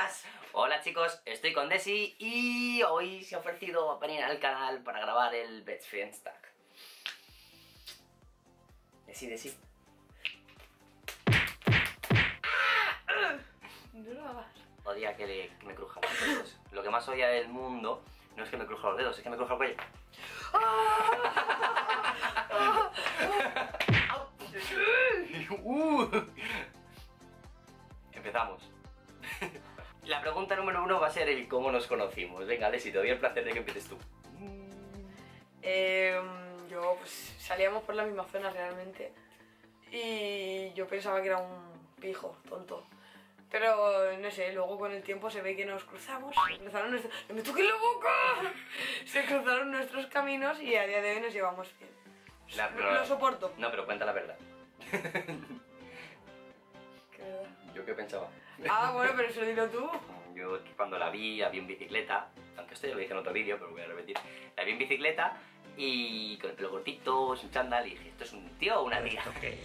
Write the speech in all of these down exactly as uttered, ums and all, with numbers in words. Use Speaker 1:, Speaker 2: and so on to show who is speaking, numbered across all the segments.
Speaker 1: buenas. Hola chicos, estoy con Desi y hoy se ha ofrecido a venir al canal para grabar el Best Friends Tag. Desi, Desi.
Speaker 2: No lo hagas.
Speaker 1: Odia que, le, que me cruja los dedos. Lo que más odia del mundo no es que me cruja los dedos, es que me cruja el cuello. uh. Empezamos. La pregunta número uno va a ser el cómo nos conocimos. Venga, Desi, te doy el placer de que empieces tú.
Speaker 2: Eh, yo, pues, salíamos por la misma zona realmente y yo pensaba que era un pijo tonto. Pero, no sé, luego con el tiempo se ve que nos cruzamos, se cruzaron nuestros... ¡Me me toqué la boca! Se cruzaron nuestros caminos y a día de hoy nos llevamos bien.
Speaker 1: La,
Speaker 2: no, lo soporto.
Speaker 1: No, pero cuenta la verdad.
Speaker 2: ¿Qué verdad?
Speaker 1: ¿Yo qué pensaba?
Speaker 2: Ah, bueno, pero eso dilo tú.
Speaker 1: Yo cuando la vi, la vi en bicicleta, aunque esto ya lo dije en otro vídeo, pero lo voy a repetir. La vi en bicicleta y con el pelo cortito, sin chándal, y dije, ¿esto es un tío o una tía?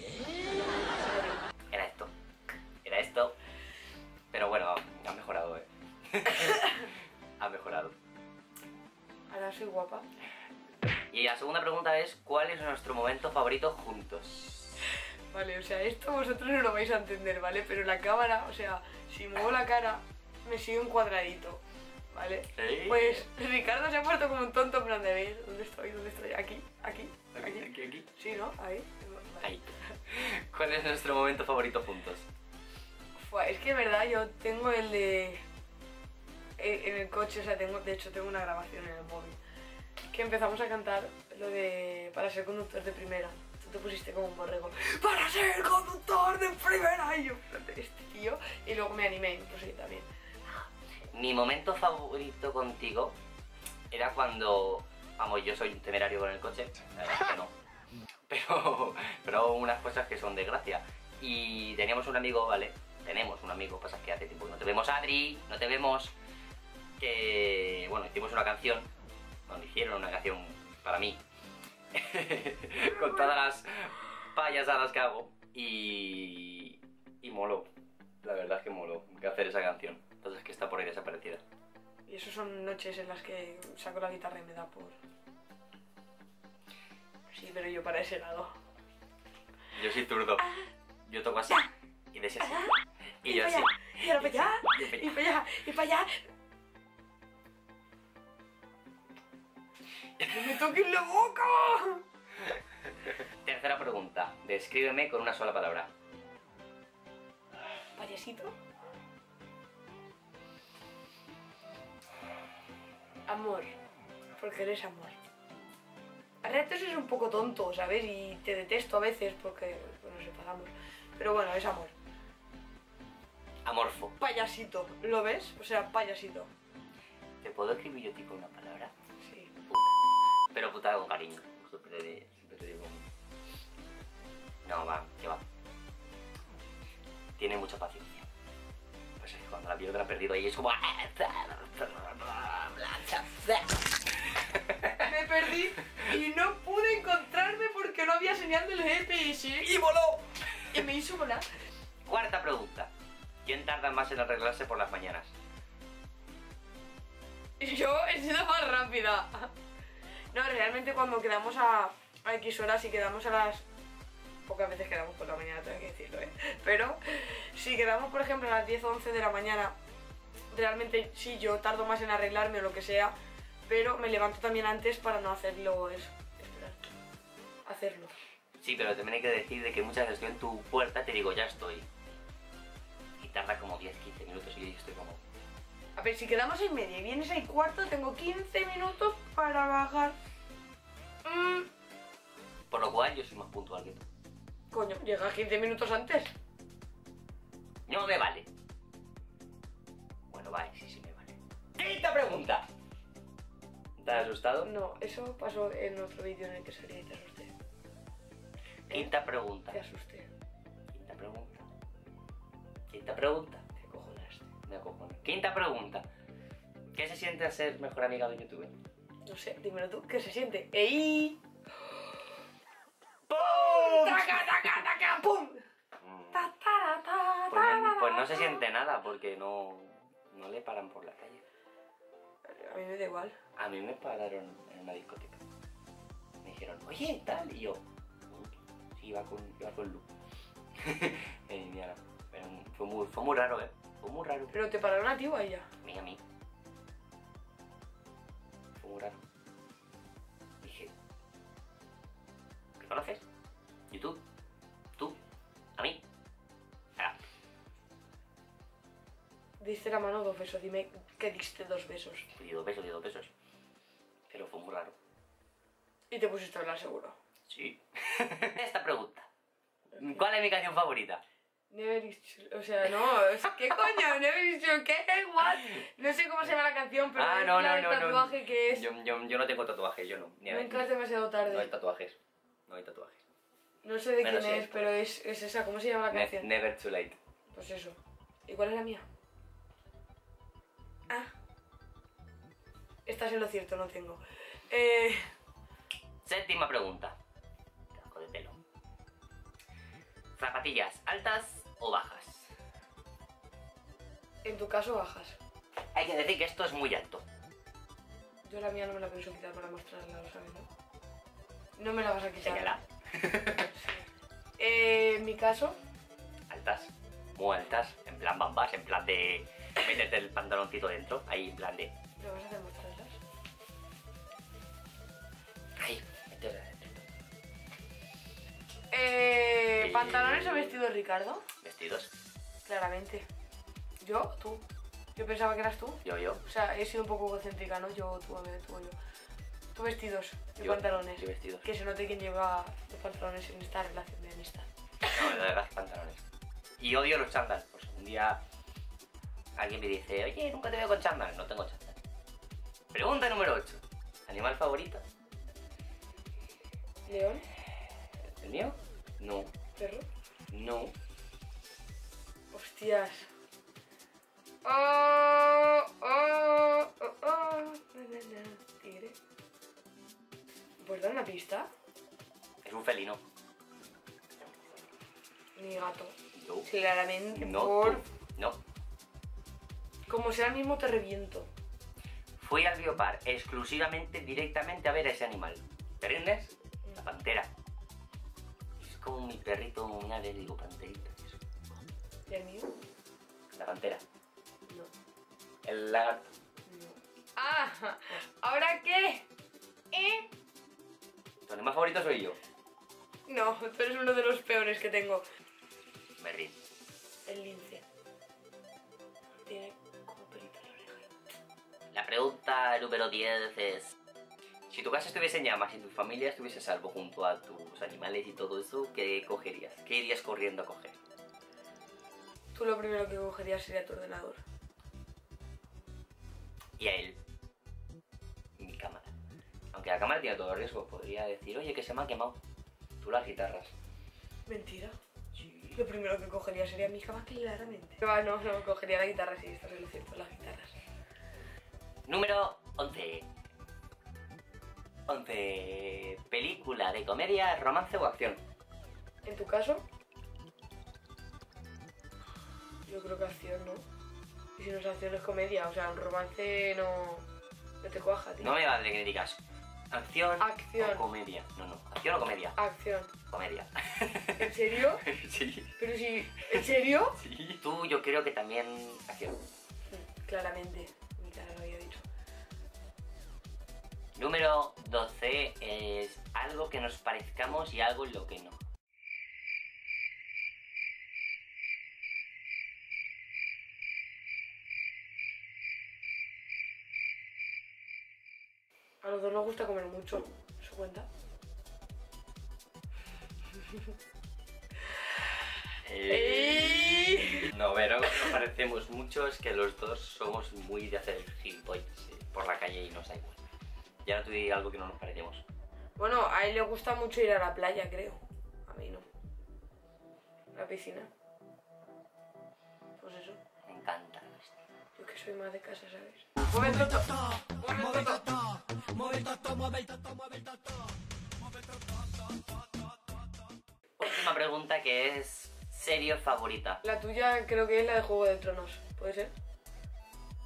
Speaker 1: Era esto. Era esto. Pero bueno, ha mejorado, eh. Ha mejorado.
Speaker 2: Ahora soy guapa.
Speaker 1: Y la segunda pregunta es, ¿cuál es nuestro momento favorito juntos?
Speaker 2: Vale, o sea, esto vosotros no lo vais a entender, ¿vale? Pero la cámara, o sea, si muevo la cara, me sigue un cuadradito, ¿vale?
Speaker 1: ¿Sí?
Speaker 2: Pues Ricardo se ha puesto como un tonto en plan de ver, ¿dónde estoy? ¿Dónde estoy? Aquí, aquí,
Speaker 1: Aquí,
Speaker 2: aquí.
Speaker 1: aquí, aquí.
Speaker 2: Sí, ¿no? Ahí. Vale.
Speaker 1: Ahí. ¿Cuál es nuestro momento favorito juntos?
Speaker 2: Fua, es que de verdad yo tengo el de... En el coche, o sea, tengo, de hecho tengo una grabación en el móvil. Que empezamos a cantar lo de... para ser conductor de primera. Tú te pusiste como un borrego. ¡Para ser conductor de primera! Y yo, este tío. Y luego me animé, pues sí, también.
Speaker 1: Mi momento favorito contigo era cuando... Vamos, yo soy un temerario con el coche. La verdad es que no. Pero... Pero unas cosas que son de gracia. Y teníamos un amigo, ¿vale? Tenemos un amigo, pasa que hace tiempo que no te vemos, Adri, no te vemos. Que... Bueno, hicimos una canción. Bueno, hicieron una canción para mí. Con todas las payasadas que hago. Y... Y moló. La verdad es que moló que hacer esa canción. Entonces que está por ahí desaparecida.
Speaker 2: Y eso son noches en las que saco la guitarra y me da por... Sí, pero yo para ese lado.
Speaker 1: Yo soy zurdo. Yo toco así. Y de ese así. Y,
Speaker 2: Y
Speaker 1: yo
Speaker 2: para
Speaker 1: así.
Speaker 2: allá, y ahora para allá,
Speaker 1: Y para
Speaker 2: y para allá, y para allá. ¡Que me toquen la boca!
Speaker 1: Tercera pregunta. Descríbeme con una sola palabra.
Speaker 2: Payasito. Amor. Porque eres amor. A ratos es un poco tonto, ¿sabes? Y te detesto a veces porque, bueno, nos pasamos. Pero bueno, es amor.
Speaker 1: Amorfo.
Speaker 2: Payasito, ¿lo ves? O sea, payasito.
Speaker 1: ¿Te puedo escribir yo a ti con una palabra?
Speaker 2: Sí.
Speaker 1: Pero puta con cariño. Siempre te, siempre te digo. No, va, que va. Tiene mucha paciencia. Pues es que cuando la pierdo la he perdido y es como...
Speaker 2: Me perdí y no pude encontrarme porque no había señal del G P S.
Speaker 1: ¡Y voló!
Speaker 2: Y me hizo volar.
Speaker 1: Cuarta pregunta. ¿Quién tarda más en arreglarse por las mañanas?
Speaker 2: Yo he sido más rápida. No, realmente cuando quedamos a, a X horas y quedamos a las... Pocas veces quedamos por la mañana, tengo que decirlo, ¿eh? Pero si quedamos, por ejemplo, a las diez o once de la mañana, realmente sí, yo tardo más en arreglarme o lo que sea, pero me levanto también antes para no hacerlo eso. Esperar. Hacerlo.
Speaker 1: Sí, pero también hay que decir de que muchas veces estoy en tu puerta y te digo, ya estoy. Y tarda como diez a quince minutos y yo estoy como...
Speaker 2: A ver, si quedamos en media y vienes ahí cuarto, tengo quince minutos para bajar. Mm.
Speaker 1: Por lo cual yo soy más puntual que tú.
Speaker 2: Coño, llegas quince minutos antes.
Speaker 1: No me vale. Bueno, vale, sí, sí me vale. Quinta pregunta. ¿Te has asustado?
Speaker 2: No, eso pasó en otro vídeo en el que salí y te asusté.
Speaker 1: Quinta pregunta.
Speaker 2: Te asusté.
Speaker 1: Quinta pregunta. Quinta pregunta.
Speaker 2: Te acojonaste.
Speaker 1: Me acojono. Quinta pregunta. ¿Qué se siente a ser mejor amiga de YouTube?
Speaker 2: No sé, dímelo tú, ¿qué se siente? ¡Ey!
Speaker 1: ¡Pum!
Speaker 2: ¡Taca, taca, taca! ¡Pum!
Speaker 1: Mm.
Speaker 2: Ta, ta, ta,
Speaker 1: Pues, no,
Speaker 2: ta,
Speaker 1: pues no
Speaker 2: ta.
Speaker 1: se siente nada porque no, No le paran por la calle.
Speaker 2: A mí me da igual.
Speaker 1: A mí me pararon en una discoteca. Me dijeron, oye, tal, y yo... Sí, iba con, iba con Lu. En Indiana. Pero fue muy, fue muy raro, ¿eh? Fue muy raro.
Speaker 2: ¿Pero te pararon a ti o a ella?
Speaker 1: A mí, a mí. Fue muy raro. Dije... ¿Me conoces? ¿YouTube? ¿Tú? ¿A mí? Ah.
Speaker 2: Diste la mano dos besos, dime que diste dos besos.
Speaker 1: Di dos besos, di dos besos. Pero fue muy raro.
Speaker 2: Y te pusiste a hablar seguro.
Speaker 1: Sí. Esta pregunta. ¿Cuál es mi canción favorita?
Speaker 2: Never is True- o sea, no, es- ¿qué coño? Never is True- ¿qué? What? No sé cómo se llama la canción, pero
Speaker 1: Ah,
Speaker 2: es
Speaker 1: no,
Speaker 2: la
Speaker 1: no,
Speaker 2: del
Speaker 1: no, no.
Speaker 2: tatuaje que es...
Speaker 1: Yo, yo, yo no tengo tatuajes, yo no. Ni
Speaker 2: Nunca es demasiado tarde.
Speaker 1: No hay tatuajes. No hay tatuajes.
Speaker 2: No sé de
Speaker 1: Bueno,
Speaker 2: quién
Speaker 1: sí.
Speaker 2: es, pero es, es esa. ¿Cómo se llama la
Speaker 1: Ne-
Speaker 2: canción?
Speaker 1: never too late.
Speaker 2: Pues eso. ¿Y cuál es la mía? Ah. Estás en lo cierto, no tengo. Eh...
Speaker 1: Séptima pregunta. Cajo de pelo. ¿Zapatillas altas o bajas?
Speaker 2: En tu caso, bajas.
Speaker 1: Hay que decir que esto es muy alto.
Speaker 2: Yo la mía no me la pienso quitar para mostrarla, ¿lo sabes, no? No me la vas a quitar.
Speaker 1: Señala.
Speaker 2: Sí. Eh, en mi caso,
Speaker 1: Altas. Muy altas. En plan bambas, en plan de meterte el pantaloncito dentro. Ahí, en plan de...
Speaker 2: ¿me vas a hacer mostrarlas?
Speaker 1: Ahí, meterte dentro.
Speaker 2: Eh,
Speaker 1: Eh,
Speaker 2: ¿Pantalones o vestido, Ricardo?
Speaker 1: Vestidos.
Speaker 2: Claramente. ¿Yo? ¿Tú? Yo pensaba que eras tú.
Speaker 1: Yo, yo.
Speaker 2: O sea, he sido un poco egocéntrica, ¿no? Yo, tú, a ver, tú, yo. Tú vestidos, yo
Speaker 1: Yo-
Speaker 2: pantalones.
Speaker 1: yo vestidos.
Speaker 2: Que se note quién lleva los pantalones en esta relación de amistad.
Speaker 1: No, de verdad, pantalones. Y odio los chándal. Pues un día alguien me dice, oye, nunca te veo con chándal. No tengo chándal. Pregunta número ocho. ¿Animal favorito?
Speaker 2: ¿León?
Speaker 1: ¿El mío? No.
Speaker 2: ¿Perro?
Speaker 1: No.
Speaker 2: Hostias. Oh, oh, oh, oh. Na, na, na. Tigre. ¿Puedes dar una pista?
Speaker 1: Es un felino.
Speaker 2: Mi gato.
Speaker 1: No.
Speaker 2: Claramente,
Speaker 1: No.
Speaker 2: por...
Speaker 1: tú. No.
Speaker 2: Como sea el mismo, te reviento.
Speaker 1: Fui al biopar exclusivamente, directamente a ver a ese animal. ¿Te rindes? La pantera. Es como mi perrito, un alérgico, panterita. Eso.
Speaker 2: ¿Y el mío?
Speaker 1: La pantera.
Speaker 2: No.
Speaker 1: El lagarto.
Speaker 2: No. Ah, ¿ahora qué? ¿Eh?
Speaker 1: Tu animal favorito soy yo.
Speaker 2: No, tú eres uno de los peores que tengo.
Speaker 1: Me rindo.
Speaker 2: El lince. Tiene como pelito en la oreja.
Speaker 1: La pregunta número diez es... Si tu casa estuviese en llamas y tu familia estuviese a salvo junto a tus animales y todo eso, ¿qué cogerías? ¿Qué irías corriendo a coger?
Speaker 2: Tú lo primero que cogerías sería tu ordenador.
Speaker 1: Y a él. Mi cámara. Aunque la cámara tiene todo riesgo, podría decir, oye, que se me ha quemado. Tú las guitarras.
Speaker 2: Mentira.
Speaker 1: Sí.
Speaker 2: Lo primero que cogería sería mi cama, claramente. Ah, no, no, cogería la guitarra, sí, estás en lo cierto, las guitarras.
Speaker 1: Número once. once. Película de comedia, romance o acción.
Speaker 2: En tu caso, yo creo que acción, ¿no? Y si no es acción, es comedia. O sea, un romance no, no te cuaja, tío.
Speaker 1: No me vale que me digas acción,
Speaker 2: Acción.
Speaker 1: o comedia. No, no. Acción o comedia.
Speaker 2: Acción.
Speaker 1: Comedia.
Speaker 2: ¿En serio?
Speaker 1: Sí.
Speaker 2: Pero si... ¿En serio?
Speaker 1: Sí. Tú, yo creo que también acción.
Speaker 2: Mm, Claramente. Mi cara lo había dicho.
Speaker 1: Número doce es algo que nos parezcamos y algo en lo que no.
Speaker 2: A los dos nos gusta comer mucho. ¿Eso cuenta?
Speaker 1: Eh, No, pero nos parecemos mucho, es que los dos somos muy de hacer gilipollas eh, por la calle y nos da igual. Y ahora tú di algo que no nos parecemos.
Speaker 2: Bueno, a él le gusta mucho ir a la playa, creo. A mí no. La piscina. Pues eso.
Speaker 1: Me encanta.
Speaker 2: Yo que soy más de casa, ¿sabes? ¡Mueve el toto! ¡Mueve el toto!
Speaker 1: Última pregunta, que es serie favorita.
Speaker 2: La tuya creo que es la de Juego de Tronos. ¿Puede ser?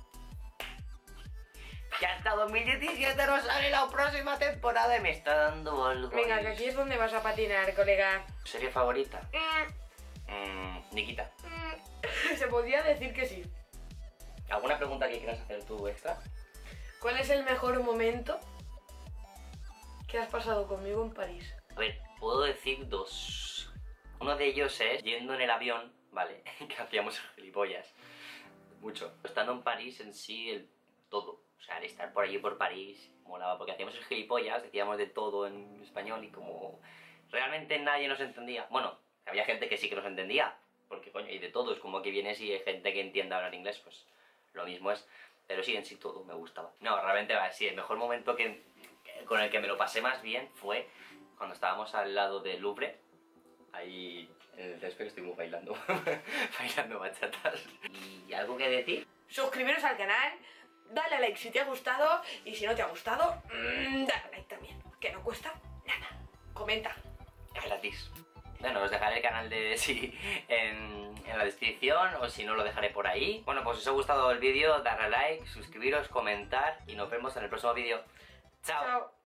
Speaker 1: dos mil diecisiete no sale la próxima temporada y me está dando algo.
Speaker 2: Venga, que aquí es donde vas a patinar, colega.
Speaker 1: ¿Serie favorita?
Speaker 2: Mm,
Speaker 1: Mmm, Nikita.
Speaker 2: mm, Se podría decir que sí.
Speaker 1: ¿Alguna pregunta que quieras hacer tú extra?
Speaker 2: ¿Cuál es el mejor momento que has pasado conmigo en París?
Speaker 1: A ver, puedo decir dos. Uno de ellos es yendo en el avión, ¿vale? Que hacíamos gilipollas. Mucho. Estando en París en sí, el todo. O sea, el estar por allí por París molaba, porque hacíamos el gilipollas, decíamos de todo en español y como realmente nadie nos entendía. Bueno, había gente que sí que nos entendía, porque coño, y de todo, es como que vienes y hay gente que entiende hablar inglés, pues lo mismo es. Pero sí, en sí todo me gustaba. No, realmente va, sí, el mejor momento que, con el que me lo pasé más bien fue cuando estábamos al lado del Louvre. Ahí en el césped estuvimos bailando, bailando bachatas. ¿Y algo que decir?
Speaker 2: Suscribiros al canal, dale a like si te ha gustado y si no te ha gustado, mmm, dale a like también, que no cuesta nada. Comenta.
Speaker 1: Es gratis. Bueno, os dejaré el canal de sí en, en la descripción o si no lo dejaré por ahí. Bueno, pues si os ha gustado el vídeo, darle a like, suscribiros, comentar y nos vemos en el próximo vídeo. ¡Chao!
Speaker 2: Chao.